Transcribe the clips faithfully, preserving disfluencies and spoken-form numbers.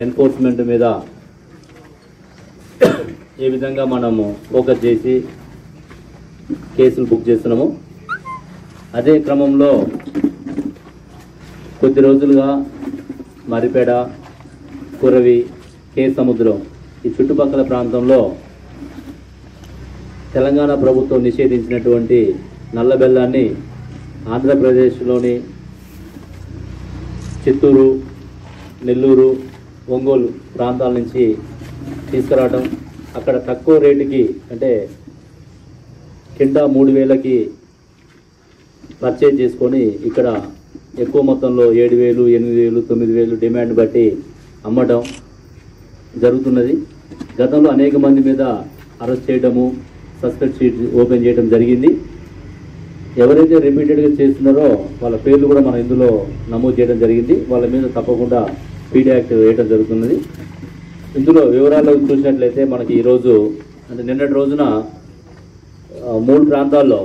Enforcement మీద ఏ విధంగా మనము ఫోకస్ చేసి కేసులు బుక్ చేస్తున్నాము, అదే క్రమంలో కొద్ది రోజులుగా మరిపేడ, కురవి, కే సముద్రం ఈ చుట్టుపక్కల ప్రాంతంలో తెలంగాణ ప్రభుత్వం నిషేధించినటువంటి నల్ల బెల్లాన్ని ఆంధ్రప్రదేశ్లోని చిత్తూరు, నెల్లూరు, ఒంగోలు ప్రాంతాల నుంచి తీసుకురావడం, అక్కడ తక్కువ రేటుకి అంటే కింద మూడు వేలకి పర్చేజ్ చేసుకొని ఇక్కడ ఎక్కువ మొత్తంలో ఏడు వేలు ఎనిమిది వేలు తొమ్మిది వేలు డిమాండ్ బట్టి అమ్మటం జరుగుతున్నది. గతంలో అనేక మంది మీద అరెస్ట్ చేయడము, సస్పెక్ట్ షీట్ ఓపెన్ చేయడం జరిగింది. ఎవరైతే రిపీటెడ్గా చేస్తున్నారో వాళ్ళ పేర్లు కూడా మనం ఇందులో నమోదు చేయడం జరిగింది. వాళ్ళ మీద తప్పకుండా పీడీ యాక్ట్ వేయడం జరుగుతున్నది. ఇందులో వివరాల్లోకి చూసినట్లయితే మనకి ఈరోజు అంటే నిన్నటి రోజున మూడు ప్రాంతాల్లో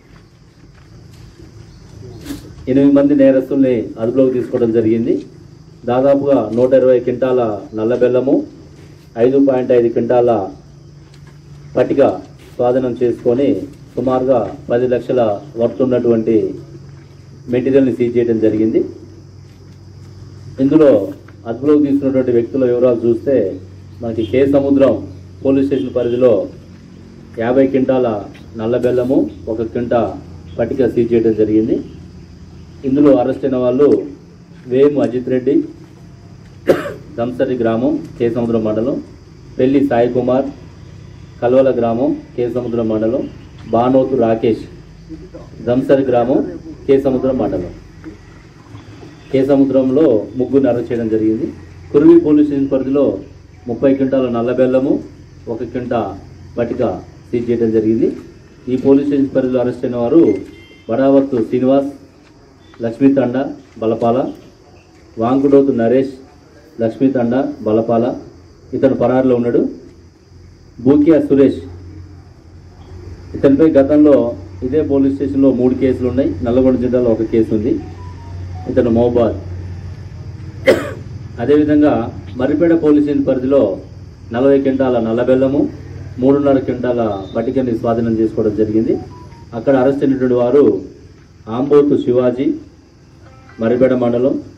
ఎనిమిది మంది నేరస్తుల్ని అదుపులోకి తీసుకోవడం జరిగింది. దాదాపుగా నూట ఇరవై క్వింటాల నల్ల బెల్లము, ఐదు పాయింట్ ఐదు క్వింటాల పట్టిక స్వాధీనం చేసుకొని సుమారుగా పది లక్షల వర్త్ ఉన్నటువంటి మెటీరియల్ని సీజ్ చేయడం జరిగింది. ఇందులో అదుపులోకి తీసుకున్నటువంటి వ్యక్తుల వివరాలు చూస్తే మనకి కే సముద్రం పోలీస్ స్టేషన్ పరిధిలో యాభై క్వింటాల నల్ల బెల్లము, ఒక క్వింటా పట్టిక సీజ్ చేయడం జరిగింది. ఇందులో అరెస్ట్ అయిన వాళ్ళు వేము అజిత్ రెడ్డి, దంసరి గ్రామం, కే సముద్రం మండలం, పెళ్లి సాయి కుమార్, కల్వల గ్రామం, కే సముద్రం మండలం, బానోతు రాకేష్, దంసరి గ్రామం, కే సముద్రం మండలం. కే సముద్రంలో ముగ్గురిని అరెస్ట్ చేయడం జరిగింది. కురువి పోలీస్ స్టేషన్ పరిధిలో ముప్పై క్వింటాల నల్ల బెల్లము, ఒక క్వింటా పట్టిక సీజ్ చేయడం జరిగింది. ఈ పోలీస్ స్టేషన్ పరిధిలో అరెస్ట్ అయిన వారు బడావత్తు శ్రీనివాస్, లక్ష్మీ తండ, బలపాల, వాంకుడోతు నరేష్, లక్ష్మీ తండ, బలపాల, ఇతను పరారులో ఉన్నాడు. బూకియా సురేష్, ఇతనిపై గతంలో ఇదే పోలీస్ స్టేషన్లో మూడు కేసులు ఉన్నాయి. నల్లగొండ జిల్లాలో ఒక కేసు ఉంది. ఇతను మహబాద్. అదేవిధంగా మరిపేడ పోలీస్ స్టేషన్ పరిధిలో నలభై క్వింటాల నల్ల బెల్లము, మూడున్నర క్వింటాల పట్టికని స్వాధీనం చేసుకోవడం జరిగింది. అక్కడ అరెస్ట్ అయినటువంటి వారు ఆంబోతు శివాజీ, మరిపేడ మండలం,